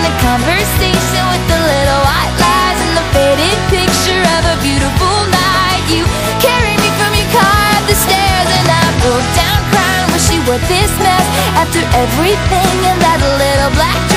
the conversation with the little white lies and the faded picture of a beautiful night. You carried me from your car up the stairs, and I broke down crying. Was she worth this mess? After everything in that little black